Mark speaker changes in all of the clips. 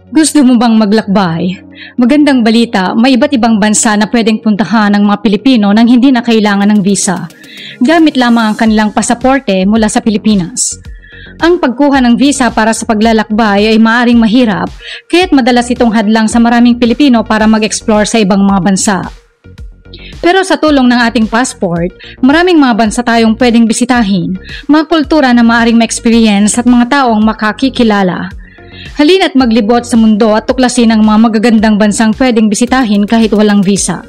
Speaker 1: Gusto mo bang maglakbay? Magandang balita, may iba't ibang bansa na pwedeng puntahan ng mga Pilipino nang hindi na kailangan ng visa. Gamit lamang ang kanilang pasaporte mula sa Pilipinas. Ang pagkuha ng visa para sa paglalakbay ay maaring mahirap, kaya't madalas itong hadlang sa maraming Pilipino para mag-explore sa ibang mga bansa. Pero sa tulong ng ating passport, maraming mga bansa tayong pwedeng bisitahin, mga kultura na maaring ma-experience at mga taong makakikilala. Halina't maglibot sa mundo at tuklasin ang mga magagandang bansang pwedeng bisitahin kahit walang visa.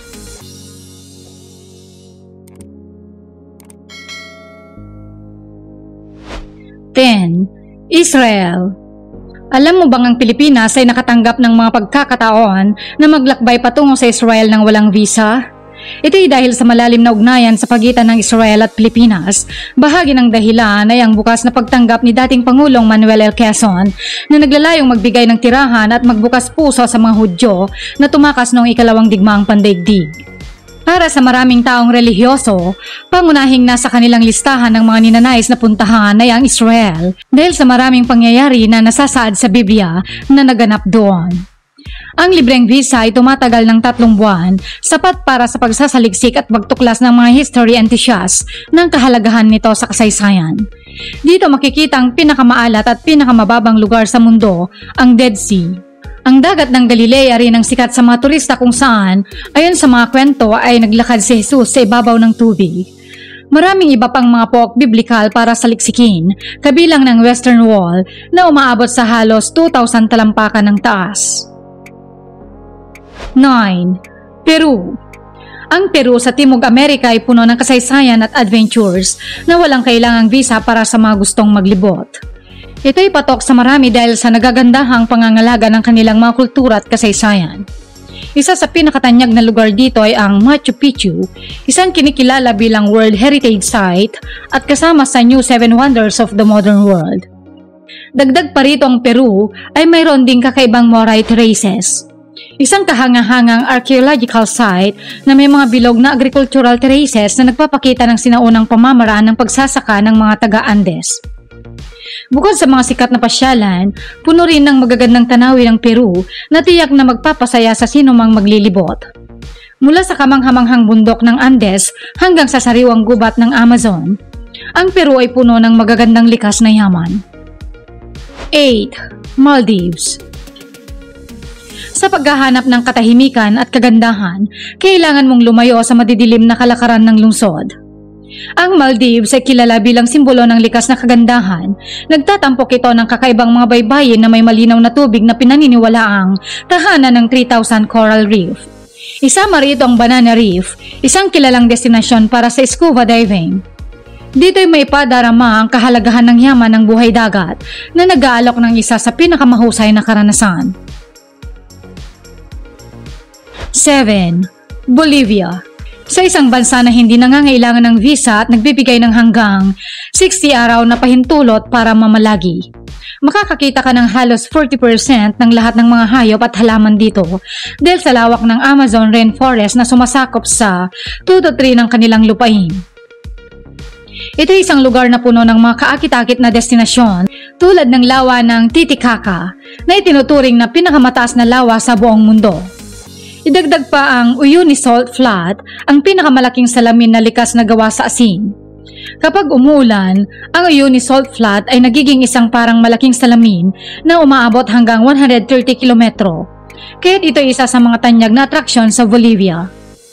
Speaker 1: Israel. Alam mo bang ang Pilipinas ay nakatanggap ng mga pagkakataon na maglakbay patungo sa Israel ng walang visa? Ito ay dahil sa malalim na ugnayan sa pagitan ng Israel at Pilipinas. Bahagi ng dahilan ay ang bukas na pagtanggap ni dating Pangulong Manuel L. Quezon na naglalayong magbigay ng tirahan at magbukas puso sa mga Hudyo na tumakas noong ikalawang digmaang pandaigdig. Para sa maraming taong relihiyoso, pangunahing nasa kanilang listahan ng mga ninanais na puntahan ay ang Israel dahil sa maraming pangyayari na nasasaad sa Biblia na naganap doon. Ang libreng visa ay tumatagal ng 3 buwan, sapat para sa pagsasaliksik at pagtuklas ng mga history enthusiasts ng kahalagahan nito sa kasaysayan. Dito makikita ang pinakamaalat at pinakamababang lugar sa mundo, ang Dead Sea. Ang dagat ng Galilea rin ang sikat sa mga turista kung saan, ayon sa mga kwento, ay naglakad si Jesus sa ibabaw ng tubig. Maraming iba pang mga pook biblikal para saliksikin, kabilang ng Western Wall na umaabot sa halos 2,000 talampakan ng taas. 9. Peru. Ang Peru sa Timog Amerika ay puno ng kasaysayan at adventures na walang kailangang visa para sa mga gustong maglibot. Ito ay patok sa marami dahil sa nagagandahang pangangalaga ng kanilang mga kultura at kasaysayan. Isa sa pinakatanyag na lugar dito ay ang Machu Picchu, isang kinikilala bilang World Heritage Site at kasama sa New 7 Wonders of the Modern World. Dagdag pa rito ang Peru ay mayroon ding kakaibang Moray terraces. Isang kahangahangang archaeological site na may mga bilog na agricultural terraces na nagpapakita ng sinaunang pamamaraan ng pagsasaka ng mga taga-Andes. Bukod sa mga sikat na pasyalan, puno rin ng magagandang tanawin ng Peru na tiyak na magpapasaya sa sinumang maglilibot. Mula sa kamanghamanghang bundok ng Andes hanggang sa sariwang gubat ng Amazon, ang Peru ay puno ng magagandang likas na yaman. 8. Maldives. Sa paghahanap ng katahimikan at kagandahan, kailangan mong lumayo sa madidilim na kalakaran ng lungsod. Ang Maldives ay kilala bilang simbolo ng likas na kagandahan. Nagtatampok ito ng kakaibang mga baybayin na may malinaw na tubig na pinaniniwalaang tahanan ng 3,000 coral reef. Isama rito ang Banana Reef, isang kilalang destinasyon para sa scuba diving. Dito ay may padarama ang kahalagahan ng yaman ng buhay dagat na nag-aalok ng isa sa pinakamahusay na karanasan. 7. Bolivia. Sa isang bansa na hindi nangangailangan ng visa at nagbibigay ng hanggang 60 araw na pahintulot para mamalagi. Makakakita ka ng halos 40% ng lahat ng mga hayop at halaman dito dahil sa lawak ng Amazon rainforest na sumasakop sa 2-3 ng kanilang lupain. Ito ay isang lugar na puno ng mga kaakit-akit na destinasyon tulad ng lawa ng Titicaca na itinuturing na pinakamataas na lawa sa buong mundo. Idagdag pa ang Uyuni Salt Flat, ang pinakamalaking salamin na likas na gawa sa asin. Kapag umuulan, ang Uyuni Salt Flat ay nagiging isang parang malaking salamin na umaabot hanggang 130 kilometro. Kaya't ito ay isa sa mga tanyag na atraksyon sa Bolivia.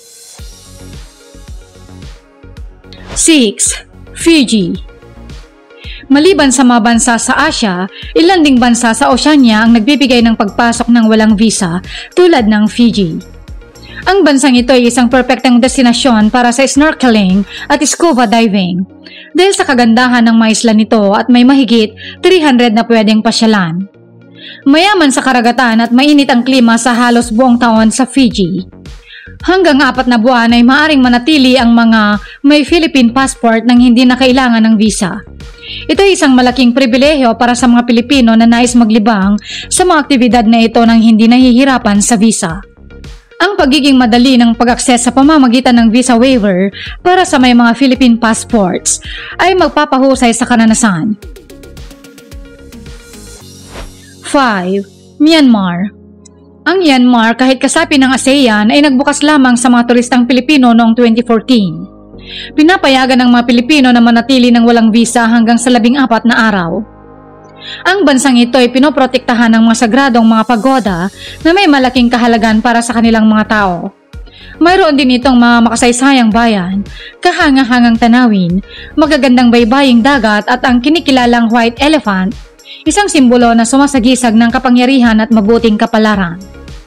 Speaker 1: 6. Fiji. Maliban sa mga bansa sa Asia, ilan ding bansa sa Oceania ang nagbibigay ng pagpasok ng walang visa tulad ng Fiji. Ang bansang ito ay isang perpekteng destinasyon para sa snorkeling at scuba diving dahil sa kagandahan ng mga isla nito at may mahigit 300 na pwedeng pasyalan. Mayaman sa karagatan at mainit ang klima sa halos buong taon sa Fiji. Hanggang 4 na buwan ay maaring manatili ang mga may Philippine passport nang hindi na kailangan ng visa. Ito ay isang malaking pribilehiyo para sa mga Pilipino na nais maglibang sa mga aktibidad na ito nang hindi nahihirapan sa visa. Ang pagiging madali ng pag-akses sa pamamagitan ng visa waiver para sa may mga Philippine passports ay magpapahusay sa karanasan. 5. Myanmar. Ang Myanmar kahit kasapi ng ASEAN ay nagbukas lamang sa mga turistang Pilipino noong 2014. Pinapayagan ng mga Pilipino na manatili ng walang visa hanggang sa 14 na araw. Ang bansang ito ay pinoprotektahan ng mga sagradong mga pagoda na may malaking kahalagan para sa kanilang mga tao. Mayroon din itong mga makasaysayang bayan, kahanga-hangang tanawin, magagandang baybaying dagat at ang kinikilalang white elephant, isang simbolo na sumasagisag ng kapangyarihan at mabuting kapalaran.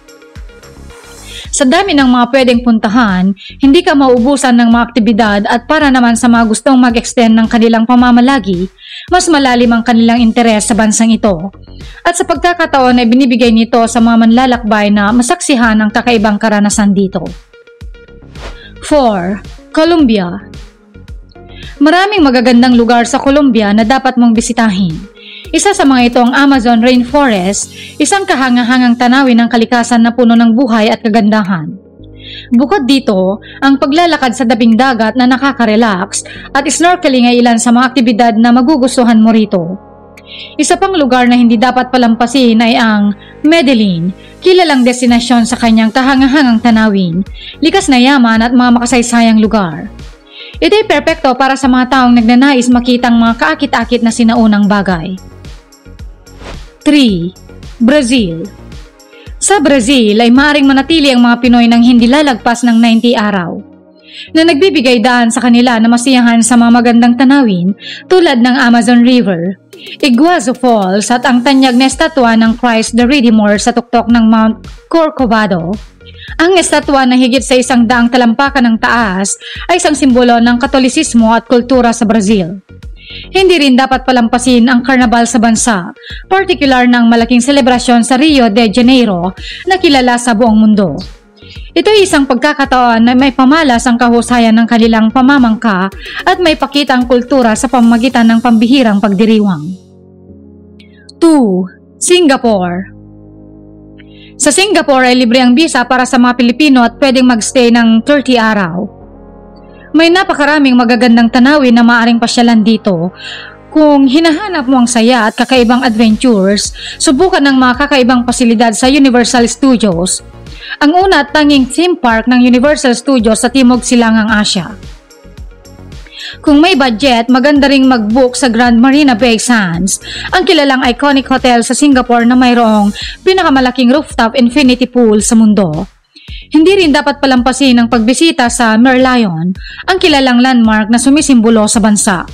Speaker 1: Sa dami ng mga pwedeng puntahan, hindi ka mauubusan ng mga aktibidad at para naman sa mga gustong mag-extend ng kanilang pamamalagi, mas malalim ang kanilang interes sa bansang ito. At sa pagkakataon ay binibigay nito sa mga manlalakbay na masaksihan ang kakaibang karanasan dito. 4. Colombia. Maraming magagandang lugar sa Colombia na dapat mong bisitahin. Isa sa mga ito ang Amazon Rainforest, isang kahangahangang tanawin ng kalikasan na puno ng buhay at kagandahan. Bukod dito, ang paglalakad sa tabing dagat na nakaka-relax at snorkeling ay ilan sa mga aktibidad na magugustuhan mo rito. Isa pang lugar na hindi dapat palampasin ay ang Medellin, kilalang destinasyon sa kanyang kahangahangang tanawin, likas na yaman at mga makasaysayang lugar. Ito ay perpekto para sa mga taong nagnanais makitang mga kaakit-akit na sinaunang bagay. 3. Brazil. Sa Brazil ay maaaring manatili ang mga Pinoy ng hindi lalagpas ng 90 araw, na nagbibigay daan sa kanila na masiyahan sa mga magandang tanawin tulad ng Amazon River, Iguazu Falls at ang tanyag na estatwa ng Christ the Redeemer sa tuktok ng Mount Corcovado. Ang estatwa na higit sa 100 talampakan ng taas ay isang simbolo ng Katolisismo at kultura sa Brazil. Hindi rin dapat palampasin ang karnabal sa bansa, partikular ng malaking selebrasyon sa Rio de Janeiro na kilala sa buong mundo. Ito ay isang pagkakataon na may pamalas ang kahusayan ng kanilang pamamangka at may pakita ang kultura sa pamamagitan ng pambihirang pagdiriwang. 2. Singapore. Sa Singapore ay libre ang visa para sa mga Pilipino at pwedeng magstay ng 30 araw. May napakaraming magagandang tanawin na maaaring pasyalan dito. Kung hinahanap mo ang saya at kakaibang adventures, subukan ng mga kakaibang pasilidad sa Universal Studios, ang una at tanging theme park ng Universal Studios sa Timog Silangang Asya. Kung may budget, maganda ring mag-book sa Grand Marina Bay Sands, ang kilalang iconic hotel sa Singapore na mayroong pinakamalaking rooftop infinity pool sa mundo. Hindi rin dapat palampasin ang pagbisita sa Merlion, ang kilalang landmark na sumisimbolo sa bansa.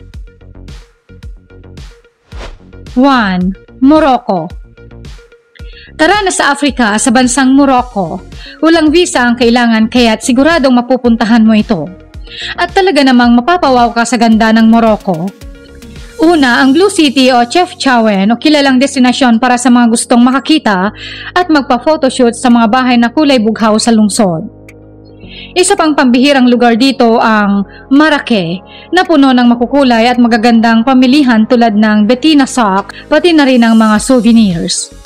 Speaker 1: 1. Morocco. Tara na sa Africa, sa bansang Morocco. Walang visa ang kailangan kaya't siguradong mapupuntahan mo ito. At talaga namang mapapawaw ka sa ganda ng Morocco. Una, ang Blue City o Chefchaouen o kilalang destinasyon para sa mga gustong makakita at magpa-photoshoot sa mga bahay na kulay bughaw sa lungsod. Isa pang pambihirang lugar dito ang Marrakech na puno ng makukulay at magagandang pamilihan tulad ng Bettina Sock pati na rin ang mga souvenirs.